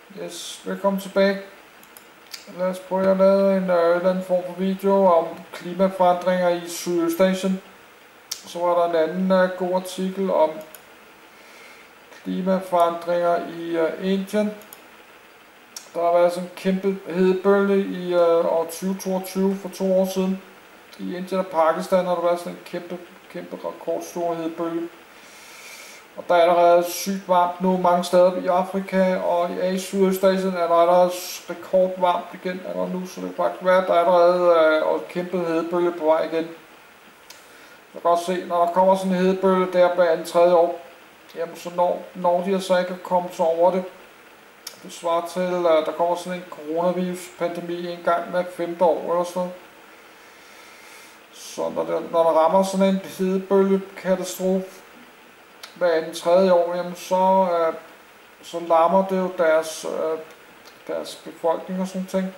Yes, velkommen tilbage. Lad os prøve at lave en eller anden form for video om klimaforandringer i Sydøstasien. Så var der en anden god artikel om klimaforandringer i Indien. Der har været sådan en kæmpe hedebølge i år 2022 for 2 år siden. I Indien og Pakistan har der været sådan en kæmpe rekordstor hedebølge. Og der er allerede sygt varmt nu mange steder i Afrika, og i Sydøstasien er der allerede rekordvarmt igen nu, så det kan faktisk være, at der er allerede et kæmpe hedebølge på vej igen. Jeg kan også se, når der kommer sådan en hedebølge der på 2-3 år, jamen så når de altså ikke at komme så over det. Det svarer til, at der kommer sådan en coronavirus-pandemi en gang med 5. år eller sådan noget. Så når der rammer sådan en hedebølge-katastrofe hver 2-3 år, jamen så lammer det jo deres befolkning og sådan ting.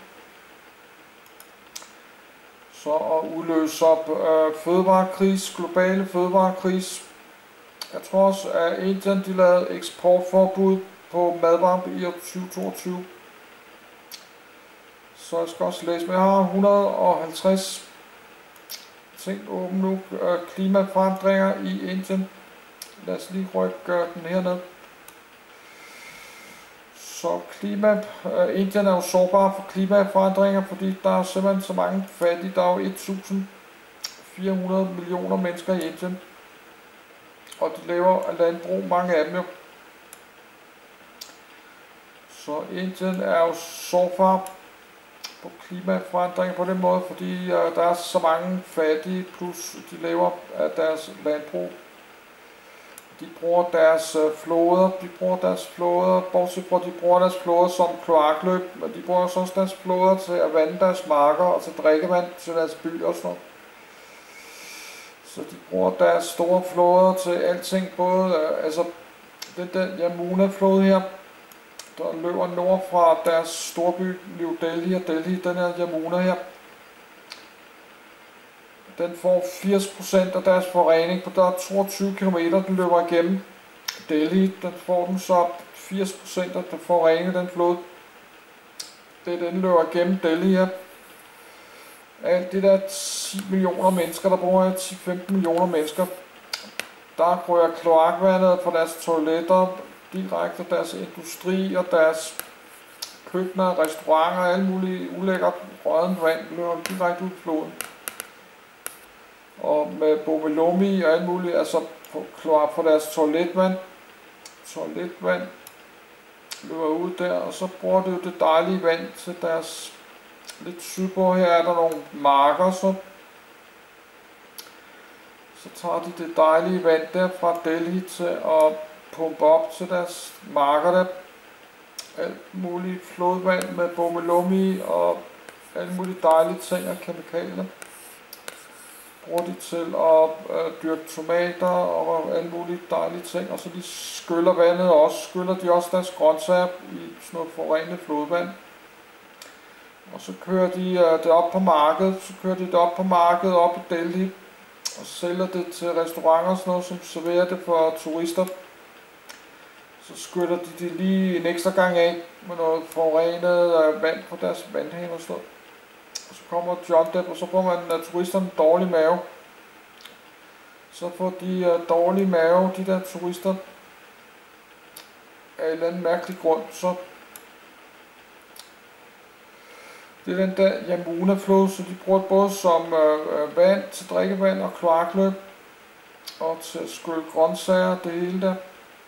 Så at udløser fødevarekris, globale fødevarekris. Jeg tror også, at Indien de lavede eksportforbud på madvarer i år 2022. Så jeg skal også læse, men jeg har 150 ting åbent nu. Klimaforandringer i Indien. Lad os lige rykke den herned. Så Indien er jo sårbar for klimaforandringer, fordi der er simpelthen så mange fattige. Der er jo 1.400 millioner mennesker i Indien. Og de lever af landbrug, mange af dem jo. Så Indien er jo sårbar på klimaforandringer på den måde, fordi der er så mange fattige, plus de lever af deres landbrug. De bruger deres floder, bortset fra de bruger deres floder som kloakløb, men de bruger også deres floder til at vande deres marker og til drikkevand til deres byer og sådan noget. Så de bruger deres store floder til alting, både den Yamuna-flod her, der løber nord fra deres storby New Delhi og Delhi, den her Yamuna her. Den får 80% af deres forurening, på der er 22 km, den løber igennem Delhi. Den får den så 80% af den forurening, den flod. Den løber igennem Delhi her. Alt det der 10 millioner mennesker, der bor her, 10-15 millioner mennesker, der rører kloakvandet fra deres toiletter, direkte deres industri og deres køkkener, restauranter og alt muligt ulækkert rødent vand løber direkte ud i floden. Og med Bovelomi og alt muligt, altså for deres toiletvand løber ud der, og så bruger de jo det dejlige vand til deres, lidt sydpå her er der nogle marker, så tager de det dejlige vand der fra Delhi til at pumpe op til deres marker der. Alt muligt flodvand med Bovelomi og alt muligt dejlige ting og kemikalier. Bruger de til at dyrke tomater og alle mulige dejlige ting, og så de skyller vandet også, skyller de også deres grøntsager i sådan noget forurenet flodvand. Og så kører de det op på markedet, op i Delhi, og sælger det til restauranter og sådan noget, som serverer det for turister. Så skyller de det lige en ekstra gang af med noget forurenet vand på deres vandhænger og sådan noget. Og så kommer John Depp, og så får man turisterne dårlig mave. Så får de dårlig mave, de der turister, af en eller anden mærkelig grund. Så det er den der Yamuna-flod, så de bruger det både som vand til drikkevand og kloakløb, og til at skylle grøntsager, det hele der.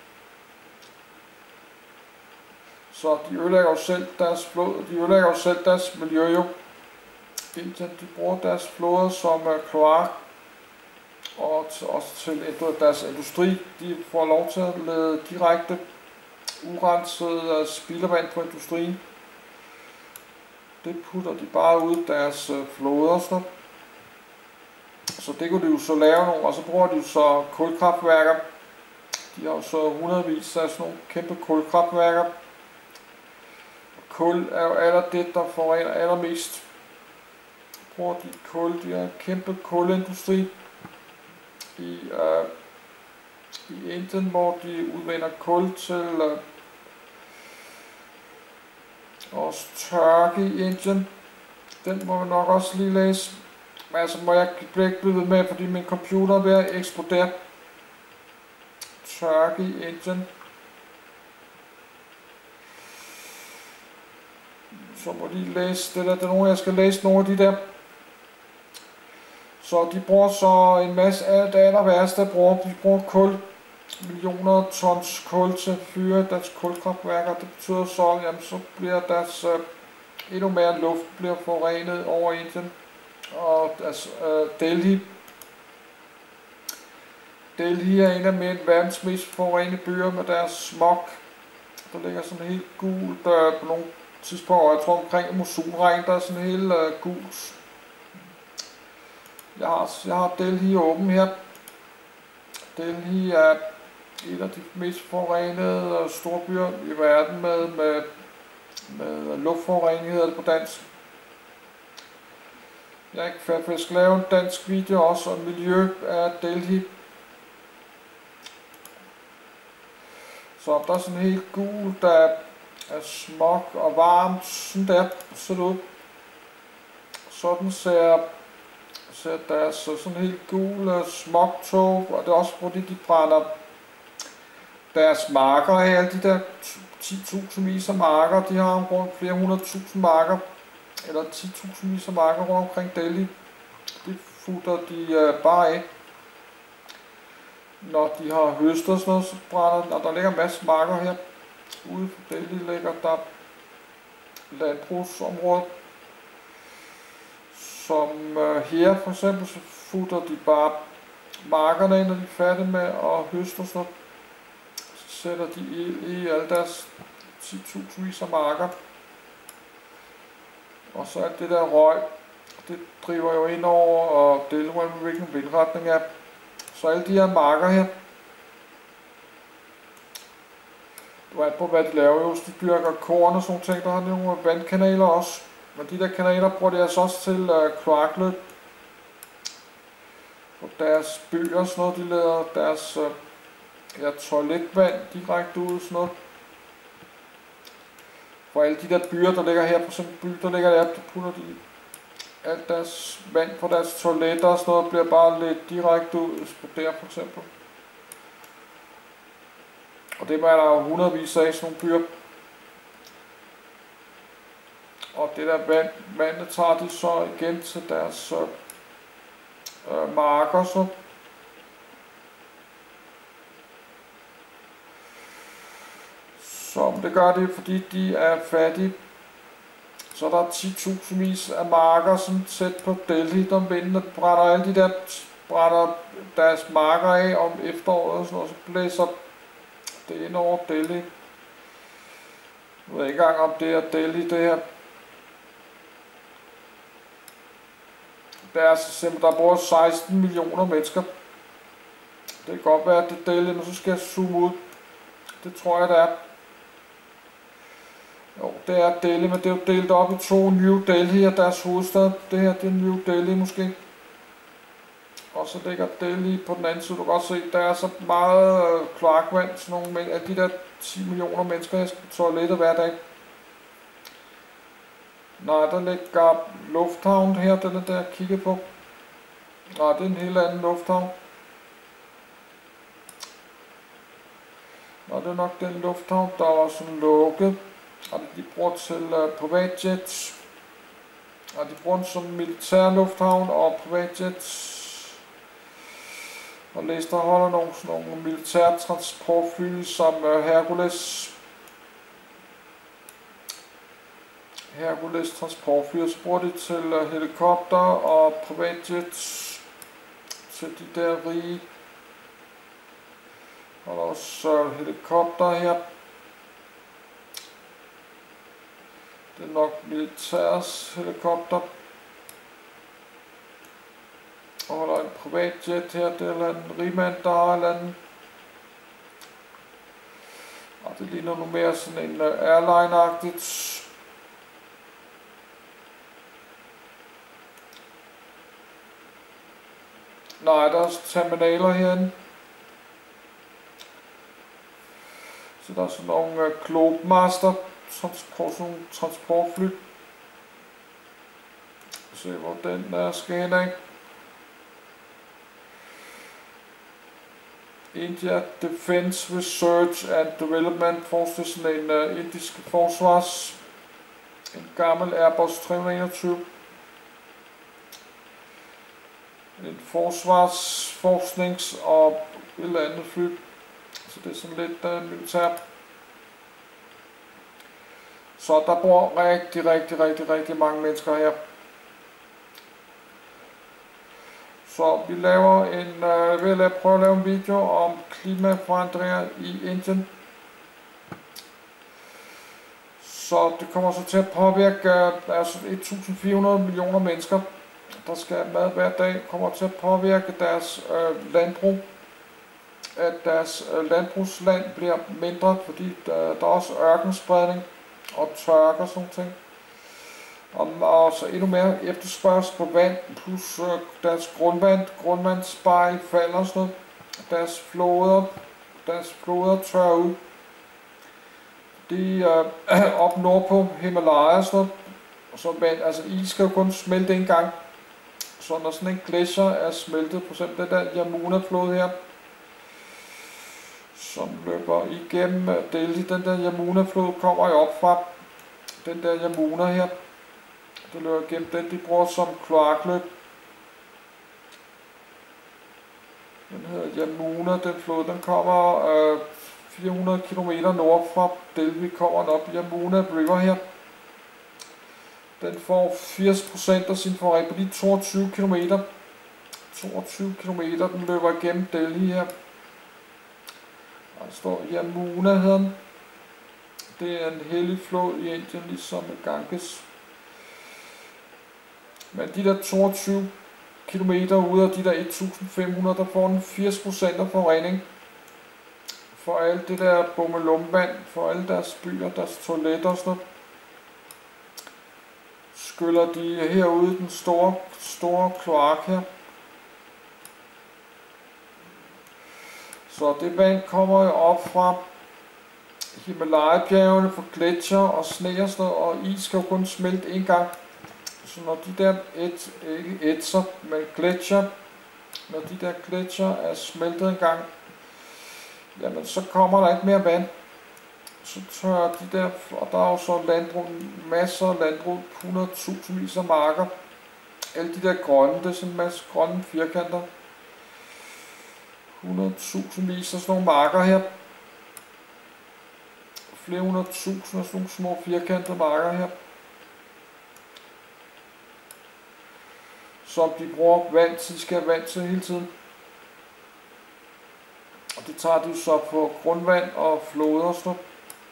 Så de ødelægger jo selv deres flod, de ødelægger jo selv deres miljø jo. Indien, de bruger deres floder som kloak, og også til deres industri. De får lov til at lede direkte urenset spildevand på industrien. Det putter de bare ud i deres floder. Så det kunne de jo så lave nogle, og så bruger de jo så kulkraftværker. De har jo så hundredvis af sådan nogle kæmpe kulkraftværker. Kul er jo det, der forurener allermest. Bruger de kul, de har en kæmpe kulindustri i Indien, hvor de udvinder kul til Også Turkey i Indien. Den må vi nok også lige læse. Men altså må jeg ikke blive ved med, fordi min computer er ved at eksplodere. Turkey i Indien. Så må de læse det der. Det er nogen, jeg skal læse nogle af de der. Så de bruger så en masse af det aller værste, de bruger kul. Millioner af tons kul til at fyre deres kulkraftværker. Det betyder så, jamen, så bliver deres endnu mere luft bliver forurenet over Indien. Og deres Delhi er en af verdens mest forurenede byer med deres smog. Der ligger sådan helt gult på nogle tidspunkter, jeg tror omkring monsunregn, der er sådan helt gult. Jeg har Delhi åben her. Delhi er en af de mest forurenede storbyer i verden med luftforurening, hedder det på dansk. Jeg er ikke færdig, for jeg skal lave en dansk video også om miljø af Delhi. Så der er sådan helt gult af smog og varmt, sådan der ser det ud. Sådan ser deres sådan helt gule smogtog, og det er også fordi de brænder deres marker af, alle de der 10.000 vis af marker, de har rundt flere 100.000 marker, eller 10.000 vis af marker rundt omkring Delhi. Det futter de bare af. Når de har høstet og sådan noget, så brænder der ligger en masse marker her. Ude for Delhi ligger der landbrugsområdet. Som her for eksempel, så futter de bare markerne ind, når de er færdige med at høste og sådan noget. Så sætter de ild i alle deres 10.000 vis af marker. Og så er det der røg, det driver jo ind over og deler med hvilken vindretning er. Så alle de her marker her, du ved på hvad de laver jo, de dyrker korn og sådan ting, der har nogle vandkanaler også. Men de der kanaler bruger de altså også til kloakløb. For deres byer og sådan noget, de leder deres toiletvand direkte ud og sådan noget. For alle de der byer, der ligger her, på sådan en by, der ligger der putter de alt deres vand fra deres toiletter og sådan noget, bliver bare lidt direkte ud, der for eksempel. Og det er der jo hundredvis af sådan nogle byer. Og det der vandet tager de så igen til deres marker så. Så det gør det, fordi de er fattige. Så der er 10.000 vis af marker sådan tæt på Delhi, der vindene brænder alle de der deres marker af om efteråret og sådan noget, så blæser det ind over Delhi. Jeg ved ikke engang om det er Delhi det her. Der er simpelthen, der bor 16 millioner mennesker. Det kan godt være, at det er Delhi, men så skal jeg zoome ud. Det tror jeg, det er. Jo, det er Delhi, men det er jo delt op i to. New Delhi og deres hovedstad. Det her, det er New Delhi måske. Og så ligger Delhi på den anden side. Du kan godt se, der er så meget kloakvand, sådan nogle af de der 10 millioner mennesker, jeg skal på toilettet hver dag. Nej, der ligger lufthavn her, den er der jeg kigger på. Nej, det er en helt anden lufthavn. Og det er nok den lufthavn, der er også lukket. Og de bruger til privatjets. Og de bruger den som militær lufthavn og privatjets. Og læs, der holder nogle militære transportfly som Hercules transportfly, og så bruger de til helikopter og privatjets til de der rige. Og der er også helikopter her. Det er nok militærs helikopter. Og der er en privatjet her, det er en rigmand, der har en anden. Og det ligner nu mere sådan en airline-agtigt. Nej, der er terminaler herinde. Så der er sådan nogle Globemaster transportfly. Se hvor den skal hen af. India Defense Research and Development Force, sådan en indisk forsvars, en gammel Airbus 321. En forsvarsforsknings- og et eller andet fly. Så det er sådan lidt militært. Så der bor rigtig mange mennesker her. Så vi laver prøve at lave en video om klimaforandringer i Indien. Så det kommer så til at påvirke altså 1400 millioner mennesker, der skal have mad hver dag, kommer til at påvirke deres landbrug. At deres landbrugsland bliver mindre, fordi der er også ørkenspredning og tørke og sådan ting. Og så endnu mere efterspørgsel på vand, plus deres grundvandsspejl falder og sådan noget. Deres floder tørrer ud. De op nordpå Himalaya og sådan noget. Så altså is skal jo kun smelte en gang. Så når sådan en glacier er smeltet, for eksempel den der Yamuna-flod her, som løber igennem Delhi, den der Yamuna-flod kommer jo op fra den der Yamuna her. Det løber igennem den, de bruger som kloakløb. Den hedder Yamuna, den flod, den kommer 400 km nord fra Delhi, kommer den op i Yamuna River her. Den får 80% af sin forurening på de 22 km. 22 km, den løber igennem Delhi her. Der står Yamuna hedder den. Det er en hellig flod i Indien, ligesom Ganges. Men de der 22 km ud af de der 1500, der får den 80% af forurening. For alt det der bommelumvand, for alle deres byer, deres toiletter og sådan noget. Skyller de herude den store kloak her. Så det vand kommer jo op fra Himalaya-bjergene, fra gletsjer og sne og sådan noget, og is skal jo kun smelte en gang. Så når de der når de der gletsjer er smeltet en gang, jamen så kommer der ikke mere vand. Så tørrer de der, og der er jo så landbrug, masser af landbrug, 100.000 af marker. Alle de der grønne, det er sådan en masse grønne firkanter. 100.000 af sådan nogle marker her. Flere 100.000 af sådan nogle små firkantede marker her. Som de bruger vand til, de skal have vand til hele tiden. Og det tager de så på grundvand og floder og sådan noget.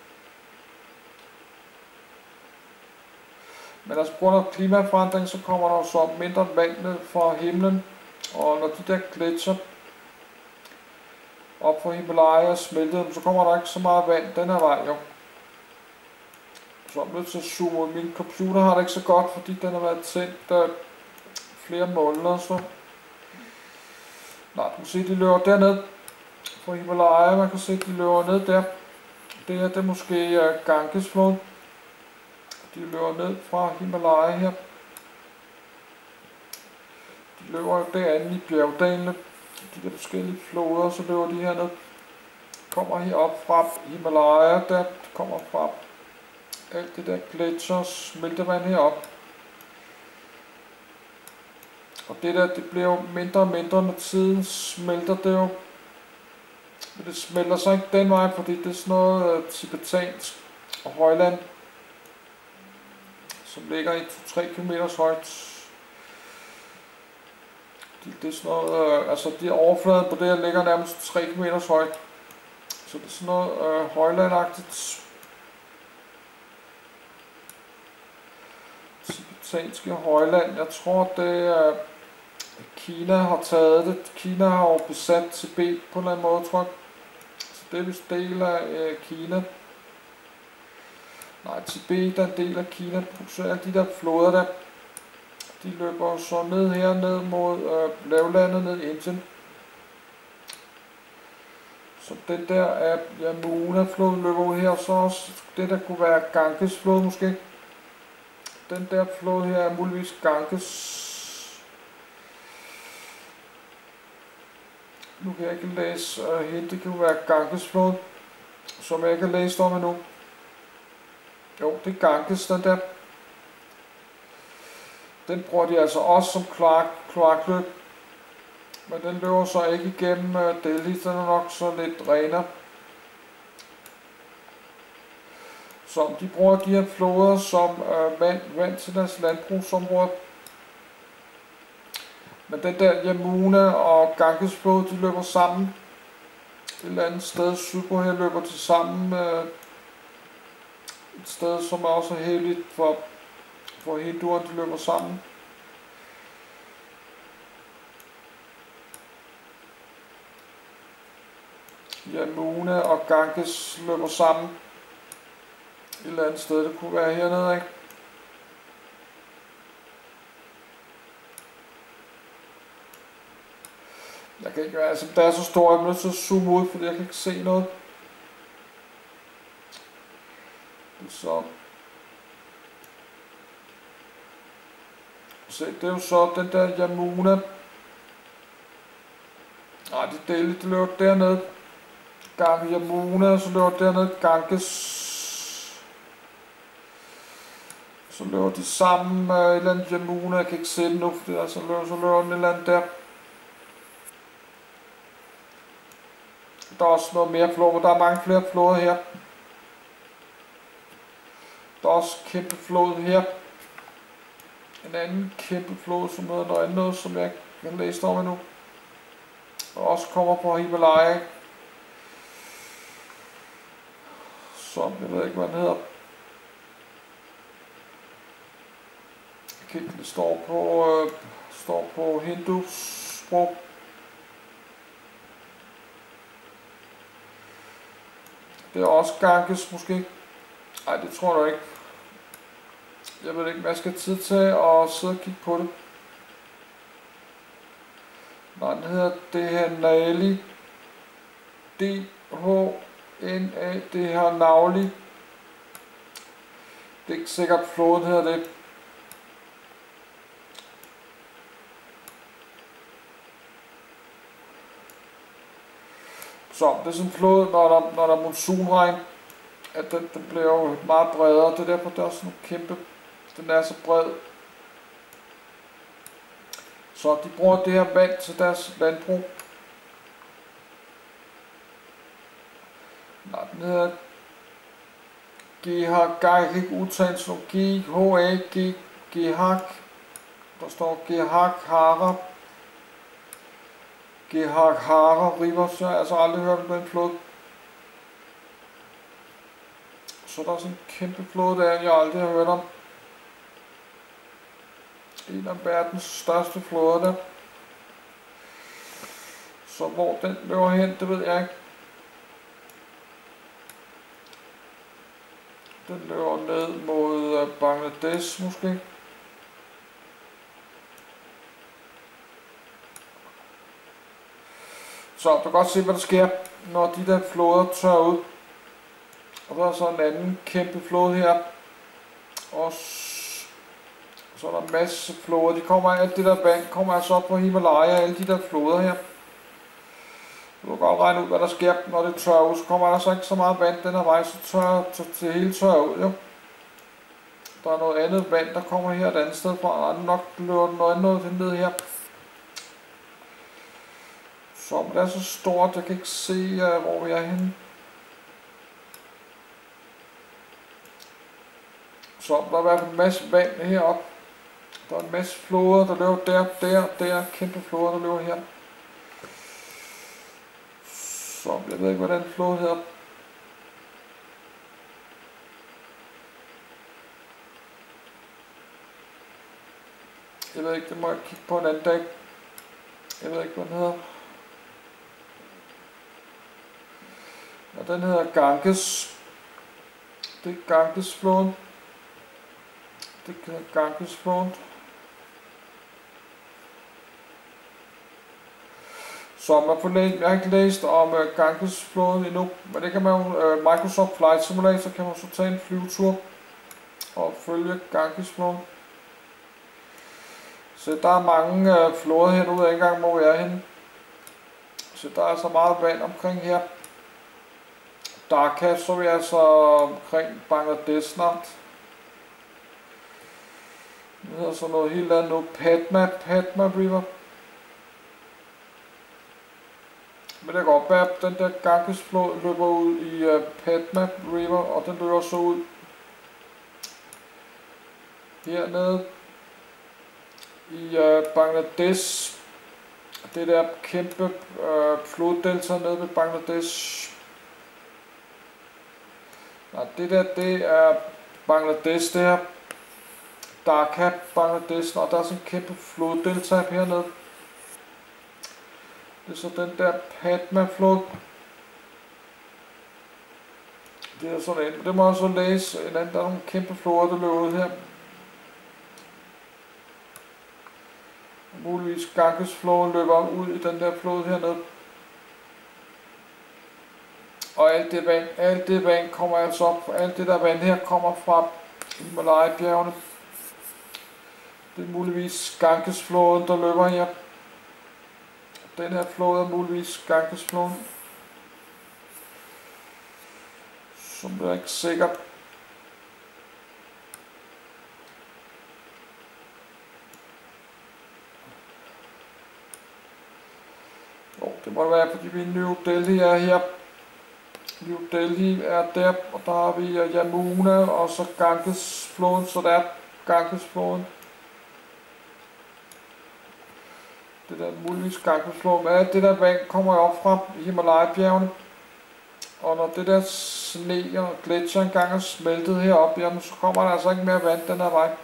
Men altså på grund af klimaforandring, så kommer der så mindre vand ned fra himlen. Og når de der gletsjer op fra Himalaya smeltet dem, så kommer der ikke så meget vand den her vej jo. Så er jeg nødt til at zoome ud. Min computer har det ikke så godt, fordi den har været tændt flere måneder så. Nej, du kan se, de løber derned fra Himalaya. Man kan se, de løber ned der. Det her, det er måske Gangesflod. De løber ned fra Himalaya her. De løber derinde i bjergdalene. De der forskellige floder, så løber de herned. Kommer herop fra Himalaya, der kommer fra alt det der gletsjer, smeltevand herop. Og det der, det bliver jo mindre og mindre med tiden, smelter det jo. Men det smelter så ikke den vej, fordi det er sådan noget tibetansk og højland, som ligger i 2-3 km højt. Det er sådan noget, altså de overfladen på det her ligger nærmest 3 km højt. Så det er sådan noget højlandagtigt. Tibetanske højland. Jeg tror det er Kina har taget det. Kina har jo besat Tibet på en eller anden måde, tror jeg. Så det er vist del af Kina. Nej, Tibet er en del af Kina. Så alle de der floder der, de løber så ned her, ned mod lavlandet, ned i Indien. Så den der er Yamuna-floden løber ud her, så også det der kunne være Ganges-flod måske. Den der flod her er muligvis Ganges. Nu kan jeg ikke læse hende, det kan være Ganges-flod, som jeg ikke har læst om endnu. Jo, det er Ganges, den der. Den bruger de altså også som kloakløb. Men den løber så ikke igennem Delhi, den er nok så lidt renere. Så de bruger de her floder som vand til deres landbrugsområde. Men den der Yamuna og Ganges flod, de løber sammen. Et eller andet sted sydpå her løber de sammen. Et sted, som er også helligt for hinduerne, de løber sammen. Yamuna og Ganges løber sammen. Et eller andet sted, det kunne være hernede, ikke? Jeg kan ikke, altså det er så stort, jeg er nødt til at zoome ud, fordi jeg kan ikke se noget. Så. Se, det er jo så den der Yamuna. Nej, det løber dernede. Gange Yamuna, så løber dernede Ganges. Så løber de sammen med et eller andet Yamuna, jeg kan ikke se det nu, fordi altså så løber den et eller andet der. Der er også noget mere flod, der er mange flere floder her. Der er også kæmpe flod her. En anden kæmpe flod, som hedder noget andet, som jeg ikke kan læse om endnu. Og også kommer på Himalaya. Som jeg ved ikke, hvad den hedder. Okay, det står på hindu-sprog. Det er også Ganges måske. Nej, det tror jeg ikke. Jeg ved ikke, hvad jeg skal tid til at sidde og kigge på det. Nej, den hedder Dehanali. D-H-N-A. Det her Navli. Det er ikke sikkert, floden hedder det. Så det er sådan en flod, når der er monsunregn, at den bliver jo meget bredere. Det er derfor, der er sådan en kæmpe, den er så bred. Så de bruger det her vand til deres landbrug. Nej, den hedder Gehak, jeg kan ikke udtale sådan G-H-A-G, Gehak. Der står Gehak Hara. Gehak-Hara River, så jeg har altså aldrig hørt om den flod. Så der er sådan en kæmpe flod der, jeg aldrig har hørt om. En af verdens største floder der. Så hvor den løber hen, det ved jeg ikke. Den løber ned mod Bangladesh måske. Så du kan godt se, hvad der sker, når de der floder tørrer ud. Og der er så en anden kæmpe flod her. Og så er der en masse floder. De kommer, alt det der vand kommer altså op på Himalaya, alle de der floder her. Du kan godt regne ud, hvad der sker, når det tørrer ud. Så kommer der så ikke så meget vand den her vej, så tørrer det hele tørrer ud, jo. Der er noget andet vand, der kommer her et andet sted fra, og nok løber noget andet ned her. Så det er så stort, jeg kan ikke se, hvor vi er henne. Så der er i hvert fald en masse vand heroppe. Der er en masse floder, der løber der, kæmpe floder, der løber her. Så jeg ved ikke, hvad den flod hedder. Jeg ved ikke, det må jeg kigge på en anden dag. Jeg ved ikke, hvad den hedder. Og den hedder Ganges. Det er Ganges-floden. Det hedder Ganges-floden. Jeg har ikke læst om Gangesfloden endnu, men det kan man jo, Microsoft Flight Simulator kan man så tage en flyvetur og følge Gangesfloden. Så der er mange floder her, nu ved jeg ikke engang, hvor vi er henne. Så der er så meget vand omkring her. Dhaka, så er vi altså omkring Bangladesh snart. Det hedder så noget helt andet nu. Padma River. Men det kan godt være, at den der Gangesflod løber ud i Padma River, og den løber så ud hernede i Bangladesh. Det der kæmpe floddelta nede ved Bangladesh. Nej, det der, det er Bangladesh, det her. Dhaka, Bangladesh, og der er sådan en kæmpe floddelta hernede. Det er så den der Padma-flod. Det er sådan en. Det må jeg så læse en anden. Der er nogle kæmpe floder, der løber ud her. Muligvis Gangesfloden løber ud i den der flod hernede. Og alt det vand kommer altså op. Alt det der vand her kommer fra Himalaya-bjergene. Det er muligvis Gangesfloden, der løber her. Den her flod er muligvis Gangesfloden. Som er ikke sikkert. Jo, det må det være, fordi vi New Delhi er her. New Delhi er der, og der har vi Yamuna og så Gangesfloden, så der er Gangesfloden. Det der muligvis Gangesfloden. Men alt det der vand kommer op fra Himalaya-bjergene. Og når det der sne og gletsjer engang er smeltet heroppe, jamen så kommer der altså ikke mere vand den her vej.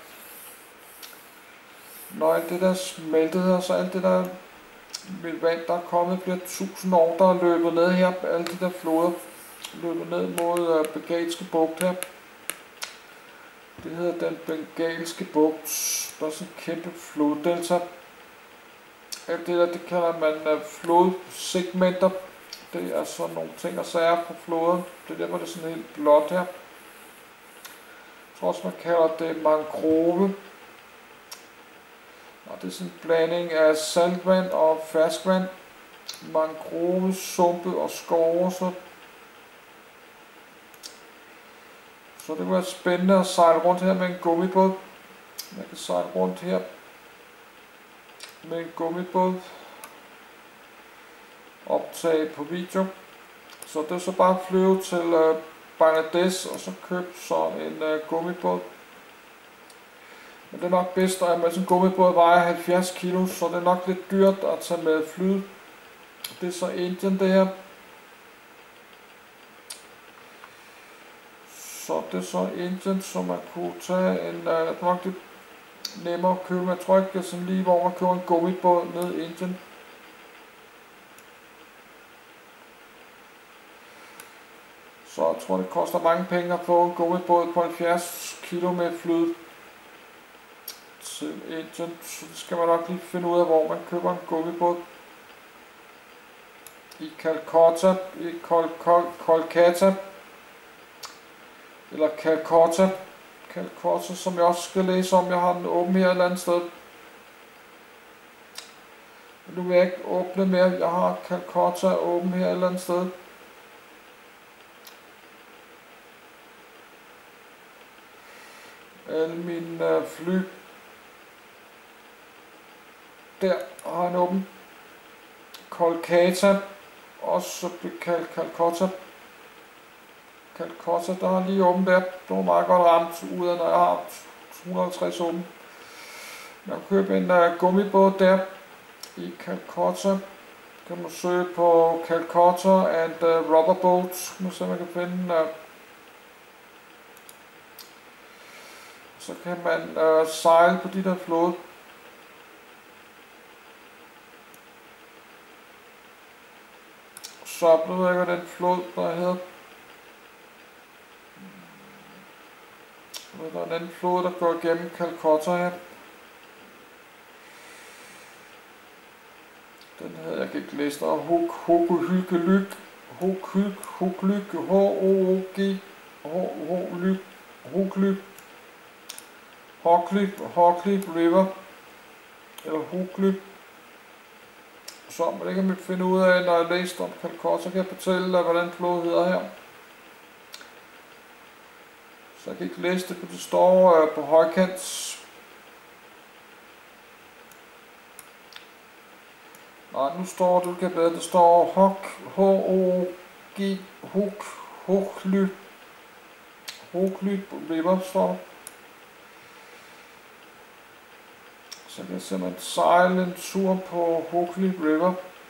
Når alt det der smeltet her, så alt det der vand, der er kommet flere 1000 år, der er løbet ned her, alle de der floder løbet ned mod Bengalske bugt her. Det hedder den Bengalske bugt. Der er sådan en kæmpe floddelta. Alt det der, det kalder man flodsegmenter. Det er sådan nogle ting og sager på floden. Det er derfor, det er sådan helt blåt her. Jeg tror også, man kalder det mangrove. Og det er sådan en blanding af saltvand og ferskvand. Mangrove, sumpe og skove. Så det var spændende at sejle rundt her med en gummibåd. Jeg kan sejle rundt her med en gummibåd. Optage på video. Så det er så bare at flyve til Bangladesh og så købe så en gummibåd. Men det er nok bedst, at med sådan en gummibåd vejer 70 kilo, så det er nok lidt dyrt at tage med flyet. Det er så Indien det her. Så det er så Indien, som man kunne tage en, det er nok lidt nemmere at købe. Jeg tror ikke, sådan lige hvor man køber en gummibåd ned i Indien. Så jeg tror, det koster mange penge at få en gummibåd på 70 kilo med flyet til Indien. Så det skal man nok lige finde ud af, hvor man køber en gummibåd. I Calcutta, i Kolkata, eller Calcutta, som jeg også skal læse om. Jeg har den åben her et eller andet sted. Men nu vil jeg ikke åbne mere. Jeg har Calcutta åben her et eller andet sted. Alle mine fly. Der har han åben. Kolkata. Også kaldt Calcutta. Calcutta, der har lige åben der. Det var meget godt ramt ud af, når jeg har 250 åben. Jeg kan købe en gummibåd der i Calcutta. Kan man søge på Calcutta and rubber boats. Nu se, man kan finde. Så kan man sejle på de der flåde. Så nu ved jeg ikke, hvad den flod, der hedder. Der er en anden flod, der går igennem Calcutta her. Den hedder, jeg kan ikke læse der. Huglyg, H-O-O-G, Huglyg River, eller Huglyg. Så det kan man finde ud af, når jeg læste om Calcutta, så kan jeg fortælle dig, hvordan floden hedder her. Så jeg kan ikke læse det, for det står på højkant. Nej, nu står det, kan bedre, det står H-O-G, Huglyg River, står der. Så kan jeg simpelthen sejle en tur på Huglyg River.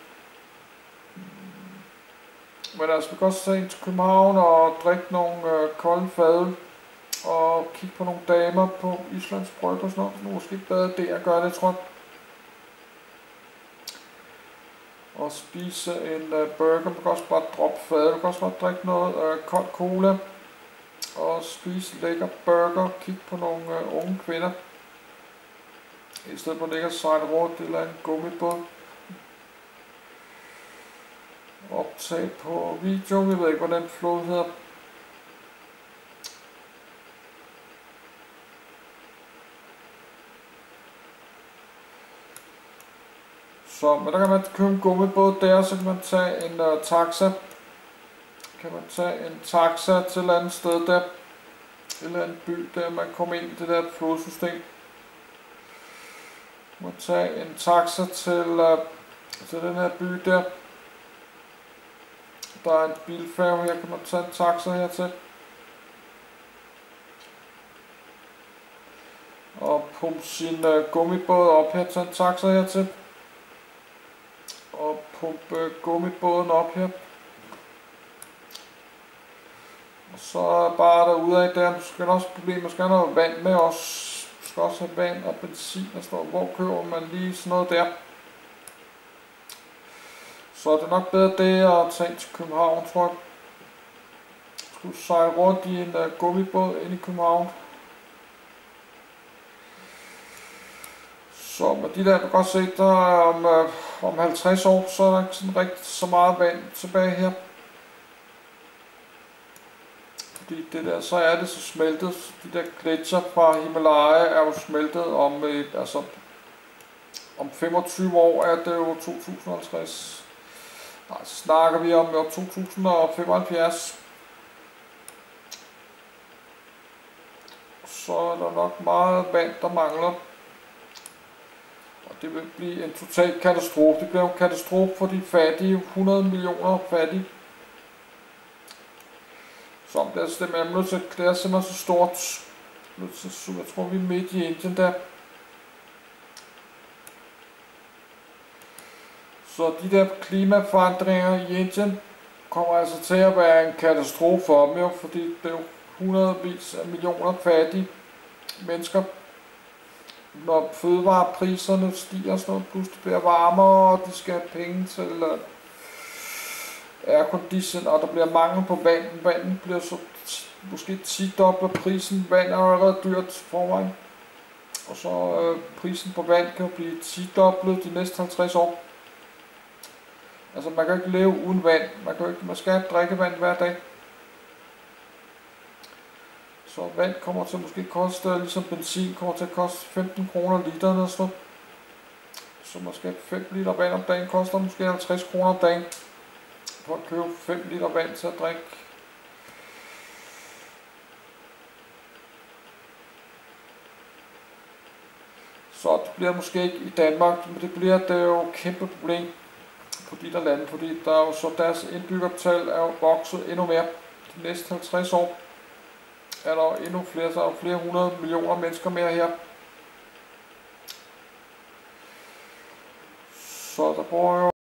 Men altså, vi kan også tage ind til København og drikke nogle kolde fadøl. Og kigge på nogle damer på Islands Brygge og sådan noget. Nu måske ikke bedre det at gøre det, tror jeg. Og spise en burger. Man kan også bare droppe fadøl. Man kan også bare drikke noget kold cola. Og spise lækker burger. Kigge på nogle unge kvinder. I stedet for at ligge og sejle rundt eller en gummibåd. Optag på video. Jeg ved ikke, hvordan flod hedder. Så, men der kan man købe en gummibåd der, så kan man tage en taxa. Kan man tage en taxa til et eller andet sted der. Eller en by der, man kommer ind i det der flodsystem. Man tage en taxa til den her by der. Der er en bilfærge her, kan man tage en taxa hertil. Og pumpe sin gummibåd op her, tage en taxa hertil. Og pumpe gummibåden op her. Og så er bare derude af der, så skal der også problem, man skal have noget vand med os. Man skal også have vand og benzin, og står, hvor køber man lige sådan noget der. Så det er nok bedre det at tage ind til København, tror jeg. Skulle sejle rundt i en gummibåd ind i København. Så med de der, du kan godt se, der om 50 år, så er der ikke sådan rigtig så meget vand tilbage her. Fordi det der, så er det så smeltet. De der gletsjer fra Himalaya er jo smeltet om 25 år, er det jo 2050. Nej, så snakker vi om år 2075. Så er der nok meget vand, der mangler. Og det vil blive en total katastrofe. Det bliver en katastrofe for de fattige, 100 millioner fattige. Så det er simpelthen så stort. Jeg tror vi er midt i Indien der. Så de der klimaforandringer i Indien kommer altså til at være en katastrofe for dem, fordi det er jo hundredvis af millioner fattige mennesker. Når fødevarepriserne stiger og sådan noget, pludselig bliver varmere, og de skal have penge til aircondition, og der bliver mangel på vand. Vandet bliver så måske 10-dobler prisen. Vand er allerede dyrt forvejen. Og så prisen på vand kan jo blive 10-doblet de næste 50 år. Altså man kan ikke leve uden vand. Man skal have drikkevand hver dag. Så vand kommer til at måske koste, ligesom benzin kommer til at koste 15 kroner literen og sådan. Så man skal have 5 liter vand om dagen, koster måske 50 kroner om dagen. For at købe 5 liter vand til at drikke. Så det bliver måske ikke i Danmark, men det er jo et kæmpe problem på de der lande, fordi der er jo så deres indbyggertal er jo vokset endnu mere. De næste 50 år er der endnu flere, så er der flere 100 millioner mennesker mere her. Så der bor jo